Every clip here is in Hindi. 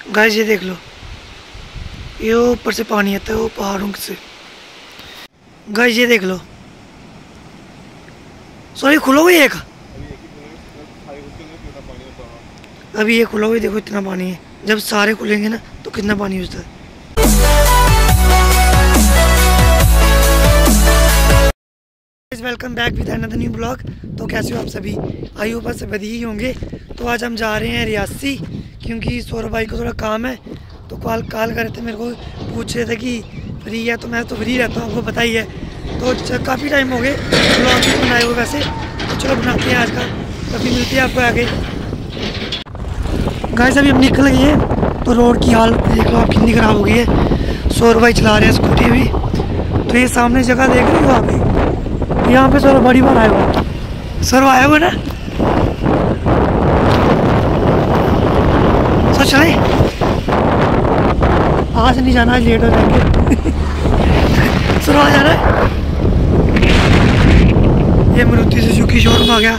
गाइस ये देख लो, ये ऊपर से पानी आता है वो पहाड़ों से। गाइस ये देख लो, सॉरी खुलो हुई एक, अभी ये खुला हुआ, देखो इतना पानी है। जब सारे खुलेंगे ना तो कितना पानी होता है। Welcome back with another new blog. तो कैसे हो आप सभी, आई होप सब बढ़िया ही होंगे। तो आज हम जा रहे हैं रियासी, क्योंकि सौरभ भाई को थोड़ा काम है। तो कॉल कर रहे थे मेरे को, पूछ रहे थे कि फ्री है, तो मैं तो फ्री रहता हूँ, आपको पता ही है। तो काफ़ी टाइम हो गए ब्लॉग भी बनाए हुए वैसे, तो चलो बनाते हैं आज का। कभी मिलती है आपको आगे। गाइस अभी हम निकल गए हैं, तो रोड की हालत देख लो आप कितनी ख़राब हो गई है। सौरभ भाई चला रहे हैं स्कूटी अभी। तो ये सामने जगह देख रहे हो वहाँ पे, यहाँ पे सौरभ बड़ी बार आया हुआ। सौरभ आया हुआ ना, सर चले, आज नहीं जाना, आज लेट हो जाएंगे। सौरभ आ जाना है। ये मारुति सुजुकी शोरूम आ गया।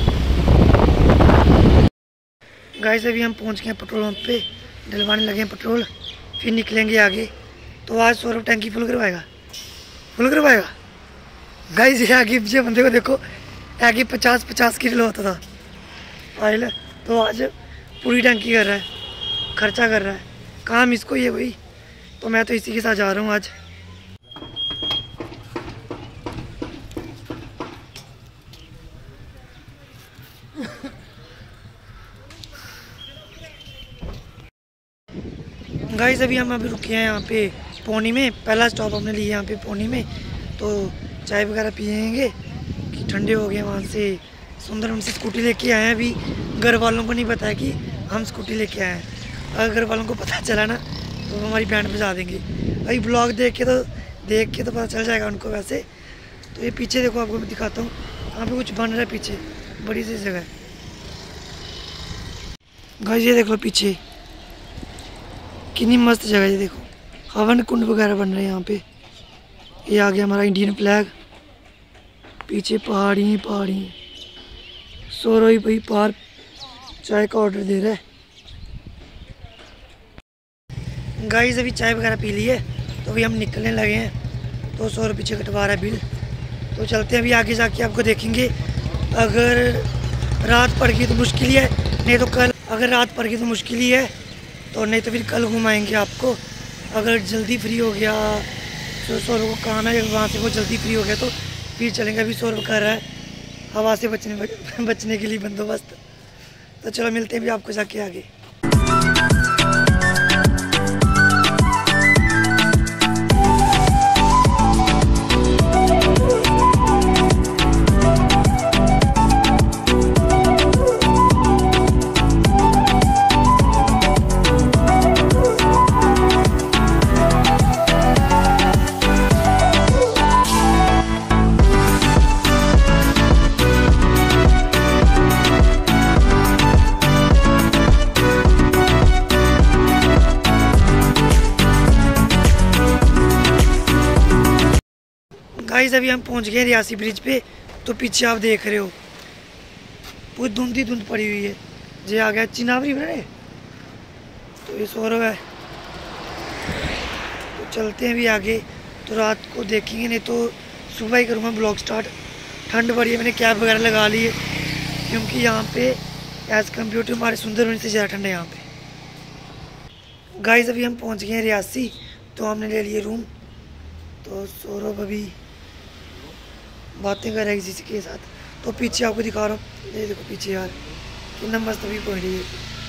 गाइस अभी हम पहुंच गए हैं पेट्रोल पंप पे, डलवाने लगे हैं पेट्रोल, फिर निकलेंगे आगे। तो आज सौरभ टैंकी फुल करवाएगा। गाइस ये आगे पीछे बंदे को देखो, आगे 50 किलो होता था ऑयल, तो आज पूरी टैंकी कर रहा है, खर्चा कर रहा है। काम इसको ही है भाई, तो मैं तो इसी के साथ जा रहा हूँ आज। गाइस अभी हम रुके हैं यहाँ पे पौनी में, पहला स्टॉप हमने लिया यहाँ पे पौनी में। तो चाय वगैरह पियेंगे कि ठंडे हो गए। वहाँ से सुंदरम से स्कूटी लेके आए हैं। अभी घर वालों को नहीं पता है कि हम स्कूटी लेके आए हैं। अगर घर वालों को पता चला ना तो वो हमारी बैंड बजा देंगे। अभी ब्लॉग देख के तो पता चल जाएगा उनको वैसे। तो ये पीछे देखो, आपको मैं दिखाता हूँ, यहाँ पे कुछ बन रहा है पीछे, बड़ी सी जगह है। गाइस ये देख लो पीछे कितनी मस्त जगह है, ये देखो हवन कुंड वगैरह बन रहे हैं यहाँ पे। ये आ गया हमारा इंडियन फ्लैग, पीछे पहाड़ी। सौरभ भाई पार चाय का ऑर्डर दे रहा है। गाइस अभी चाय वगैरह पी ली है, तो अभी हम निकलने लगे हैं। तो सौरभ पीछे कटवा रहा है बिल। तो चलते हैं, अभी आगे जाके आपको देखेंगे। अगर रात पड़ गई तो मुश्किल ही है, नहीं तो कल, अगर रात पड़ गई तो मुश्किल ही है, तो नहीं तो फिर कल घुमाएंगे आपको। अगर जल्दी फ्री हो गया तो सौरभ को काम है वहाँ से, वो जल्दी फ्री हो गया तो फिर चलेंगे। अभी सौरभ कर रहा है हवा से बचने के लिए बंदोबस्त। तो चलो मिलते हैं भी आपको जाके आगे। गाइस अभी हम पहुंच गए रियासी ब्रिज पे। तो पीछे आप देख रहे हो पूरी धुंध पड़ी हुई है। जे आ गया चिनावरी बने, तो ये सौरभ है। तो चलते हैं भी आगे, तो रात को देखेंगे, नहीं तो सुबह ही करूँगा ब्लॉग स्टार्ट। ठंड पड़ी है, मैंने कैब वगैरह लगा ली है, क्योंकि यहाँ पे एज कम्पेयर टू हमारे सुंदरबन से ज़्यादा ठंड है यहाँ पे। गाइस अभी हम पहुँच गए हैं रियासी, तो हमने ले लिए रूम। तो सौरभ अभी बातें कर रहे हैं किसी के साथ। तो पीछे आपको दिखा रहा हूँ, ये देखो पीछे यार कितना मस्त भी पॉइंट है।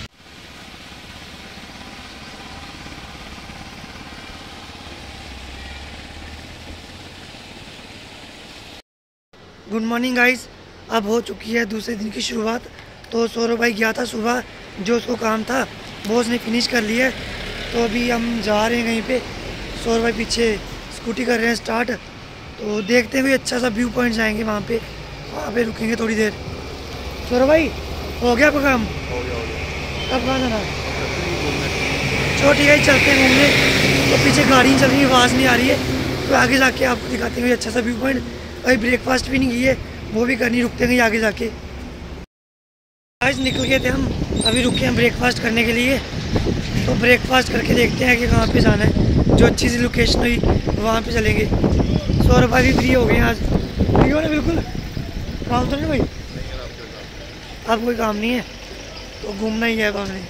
गुड मॉर्निंग गाइस, अब हो चुकी है दूसरे दिन की शुरुआत। तो सौरभ भाई गया था सुबह, जो उसको काम था वो उसने फिनिश कर लिया है। तो अभी हम जा रहे हैं कहीं पे। सौरभ भाई पीछे स्कूटी कर रहे हैं स्टार्ट। तो देखते हैं, कोई अच्छा सा व्यू पॉइंट जाएंगे वहाँ पे रुकेंगे थोड़ी देर। सौरभ भाई हो गया आपका काम? हो गया। कब कहाँ जाना? चलो ठीक है, चलते हैं घूमने। तो पीछे गाड़ी चल रही है, आवाज़ नहीं आ रही है, तो आगे जाके आपको दिखाते हैं अच्छा सा व्यू पॉइंट। अभी ब्रेकफास्ट भी नहीं की है, वो भी करनी, रुकते हैं आगे जाके। आज निकल गए थे हम, अभी रुके हैं ब्रेकफास्ट करने के लिए। तो ब्रेकफास्ट करके देखते हैं कि कहाँ पे जाना है। जो अच्छी सी लोकेशन हुई वहाँ पे चलेंगे। सौरभ भाई भी फ्री हो गए आज। फ्री हो ना बिल्कुल, काम तो नहीं भाई? अब कोई काम नहीं है तो घूमना ही है अब हमने।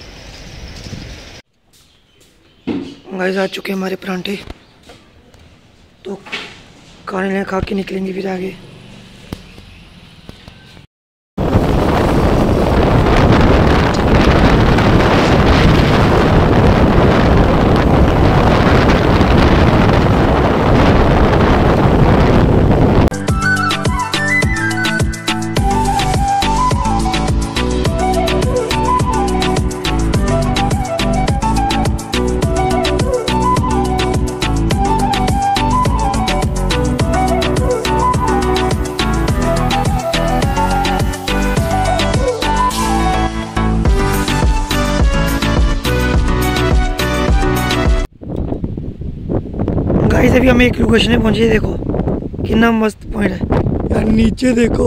गाइस आ चुके हैं हमारे परांठे, तो खाने खा के निकलेंगे फिर आगे। गाइस अभी हम एक लोकेशन में पहुंचे। देखो कितना मस्त पॉइंट है यार, नीचे देखो।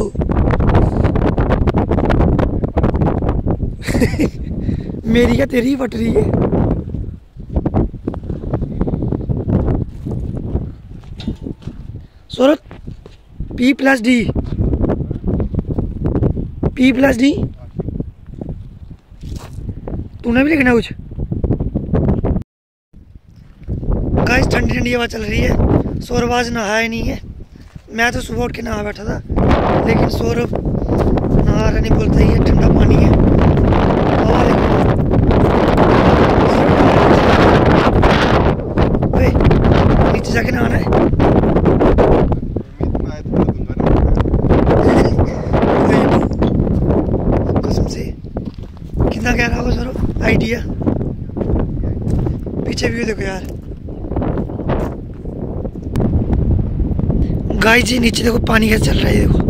मेरी क्या तेरी ही फट रही है। सौरभ P+D P+D तूने भी लिखना कुछ? गाइस ठंडी ठंडी हवा चल रही है। सौरभ आज नहाया नहीं है। मैं तो सुबह उठ के नहा बैठा था, लेकिन सौरभ नहा नहीं, बोलता ही है ठंडा पानी है। नीचे जाके नहाना है। कसम से कितना कह रहा होगा सौरभ आइडिया। पीछे व्यू देखो यार। गाइस जी नीचे देखो पानी कैसे चल रहा है। देखो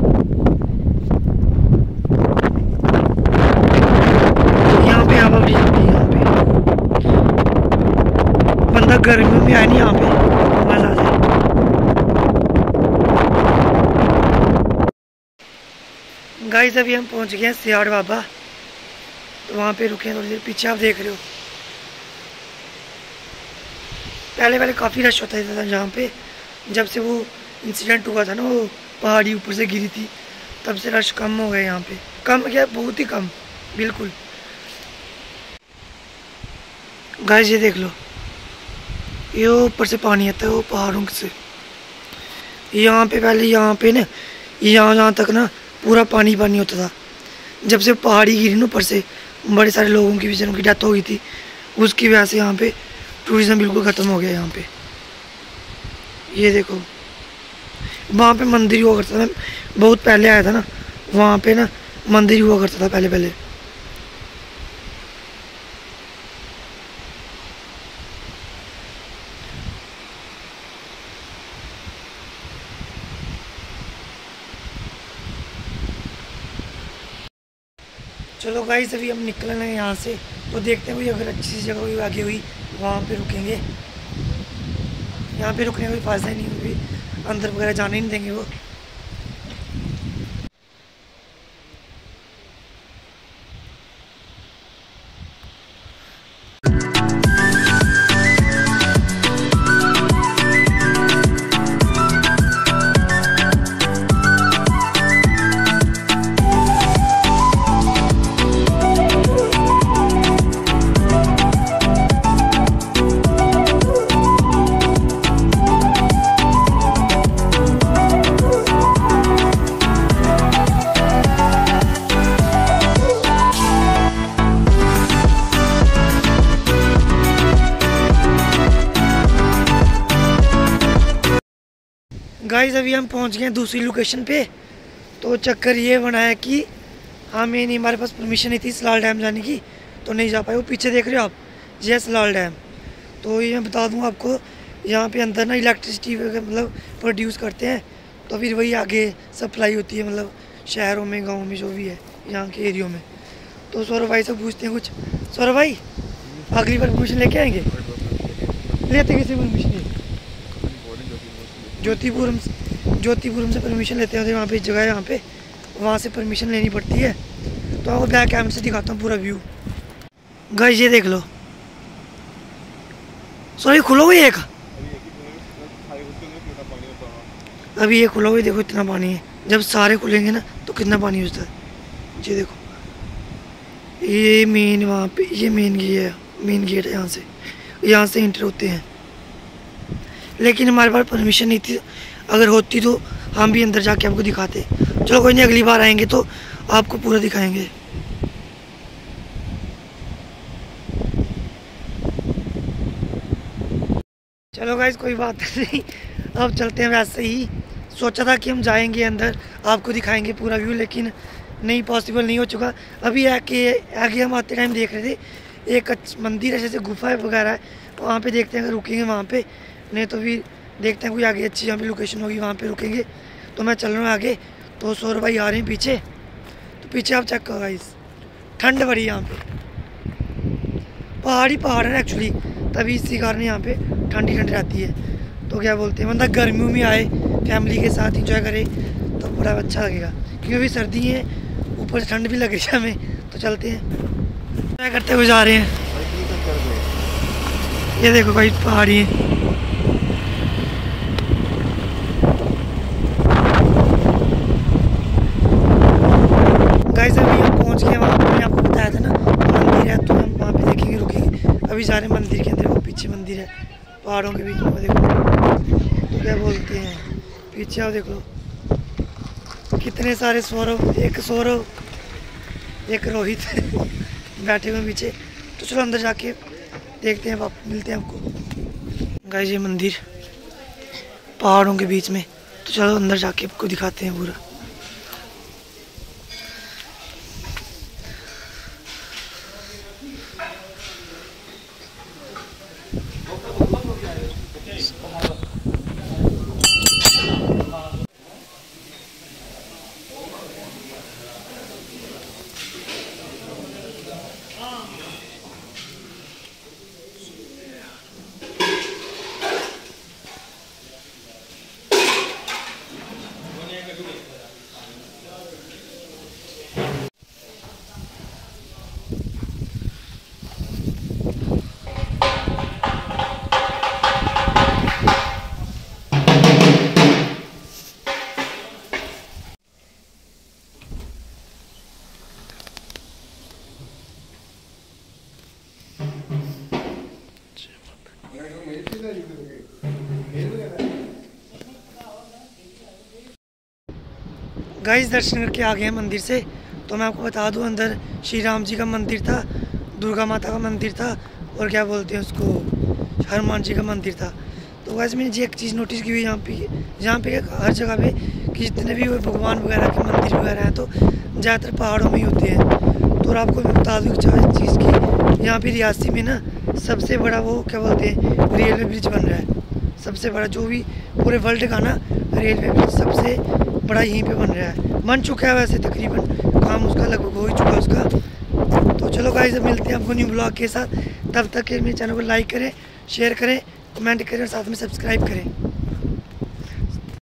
यहाँ पे हवा भी चलती है। यहाँ पे बंदा गर्मियों में आए नहीं, यहाँ पे मजा आ जाए। गाइस अभी हम पहुँच गए हैं सियाड़ बाबा, तो वहाँ पे रुके हैं थोड़ी देर। पीछे आप देख रहे हो पहले काफ़ी रश होता था जहाँ पे, जब से वो इंसिडेंट हुआ था ना, वो पहाड़ी ऊपर से गिरी थी, तब से रश कम हो गया यहाँ पे। कम क्या, बहुत ही कम, बिल्कुल। गाइस ये देख लो, ये ऊपर से पानी आता है वो पहाड़ों से। यहाँ पे पहले यहाँ पे ना, यहाँ तक ना पूरा पानी पानी होता था। जब से पहाड़ी गिरी ना ऊपर से, बड़े सारे लोगों की बेचारों की डेथ हो गई थी, उसकी वजह से यहाँ पे टूरिज्म बिल्कुल ख़त्म हो गया यहाँ पे। ये देखो वहाँ पे मंदिर हुआ करता था। मैं बहुत पहले आया था ना, वहाँ पे ना मंदिर हुआ करता था पहले। चलो गाइस अभी हम निकल रहे हैं यहाँ से, तो देखते हैं कोई अगर अच्छी सी जगह कोई आगे हुई वहाँ पे रुकेंगे। यहाँ पे रुकने का कोई फायदा नहीं होगी, अंदर वगैरह जाने नहीं देंगे वो। गाइस अभी हम पहुंच गए हैं दूसरी लोकेशन पे। तो चक्कर ये बना है कि हमें नहीं, हमारे पास परमिशन नहीं थी सलाल डैम जाने की, तो नहीं जा पाए। वो पीछे देख रहे हो आप, ये सलाल डैम। तो ये मैं बता दूं आपको, यहाँ पे अंदर ना इलेक्ट्रिसिटी मतलब प्रोड्यूस करते हैं, तो फिर वही आगे सप्लाई होती है, मतलब शहरों में, गाँव में, जो भी है यहाँ के एरियो में। तो सौरभ भाई से पूछते हैं कुछ। सौरभ भाई अगली बार परमिशन लेके आएंगे? लेते कैसे परमिशन? ज्योतिपुरम से परमिशन लेते हैं। वहाँ पे जगह है, यहाँ पे वहाँ से परमिशन लेनी पड़ती है। तो आपको बैक कैमरे से दिखाता हूँ पूरा व्यू। गाइस ये देख लो, सॉरी खुला हुआ है एक, अभी ये खुला हुआ है, देखो इतना पानी है। जब सारे खुलेंगे ना तो कितना पानी होता है। ये देखो ये मेन वहाँ पे ये मेन गेट है, यहाँ से एंटर होते हैं। लेकिन हमारे पास परमिशन नहीं थी, अगर होती तो हम भी अंदर जाके आपको दिखाते। चलो कोई नहीं, अगली बार आएंगे तो आपको पूरा दिखाएंगे। चलो गाइस कोई बात नहीं, अब चलते हैं। वैसे ही सोचा था कि हम जाएंगे अंदर, आपको दिखाएंगे पूरा व्यू, लेकिन नहीं, पॉसिबल नहीं हो चुका। अभी आगे हम आते टाइम देख रहे थे एक मंदिर है, जैसे गुफा है वगैरह है, वहाँ पे देखते हैं अगर रुकेंगे वहाँ पे, नहीं तो फिर देखते हैं कोई आगे अच्छी यहाँ पे लोकेशन होगी वहाँ पे रुकेंगे। तो मैं चल रहा हूँ आगे, तो सौरभ भाई आ रहे हैं पीछे। तो पीछे आप चेक करो गाइस, ठंड बड़ी यहाँ पे, पहाड़ है एक्चुअली, तभी इसी कारण यहाँ पे ठंडी रहती है। तो क्या बोलते हैं, मतलब गर्मियों में आए फैमिली के साथ इंजॉय करे तो बड़ा अच्छा लगेगा, क्योंकि अभी सर्दी है, ऊपर से ठंड भी लग रही है हमें। तो चलते हैं, क्या करते हुए जा रहे हैं। ये देखो भाई पहाड़ी है। गाइस अभी हम पहुंच गए वहाँ पे, मैंने आपको बताया था ना मंदिर है, तो हम वहाँ पे देखेंगे रुकेंगे। अभी जा रहे हैं मंदिर के अंदर, वो पीछे मंदिर है पहाड़ों के बीच में, देखो तो क्या बोलते हैं, पीछे आओ देख लो कितने सारे सौरभ, एक रोहित बैठे हुए पीछे। तो चलो अंदर जाके देखते हैं, मिलते हैं आपको। गाइस ये मंदिर पहाड़ों के बीच में, तो चलो अंदर जाके आपको दिखाते हैं पूरा। गाइस दर्शन करके आ गए हैं मंदिर से। तो मैं आपको बता दूं, अंदर श्री राम जी का मंदिर था, दुर्गा माता का मंदिर था, और क्या बोलते हैं उसको, हनुमान जी का मंदिर था। तो गाइस मैंने जी एक चीज़ नोटिस की हुई यहाँ पे हर जगह पे कि जितने भी भगवान वगैरह के मंदिर वगैरह हैं तो ज़्यादातर पहाड़ों में ही होते हैं। तो और आपको मैं बता दूँ एक चीज़ की, यहाँ पे रियासी में ना सबसे बड़ा वो क्या बोलते हैं रेलवे ब्रिज बन रहा है, सबसे बड़ा, जो भी पूरे वर्ल्ड का ना रेलवे ब्रिज सबसे बड़ा यहीं पे बन रहा है, बन चुका है वैसे तकरीबन, काम उसका लगभग हो ही चुका है उसका। तो चलो गाइस अब मिलते हैं आपको न्यू ब्लॉग के साथ, तब तक के मेरे चैनल को लाइक करें, शेयर करें, कमेंट करें और साथ में सब्सक्राइब करें।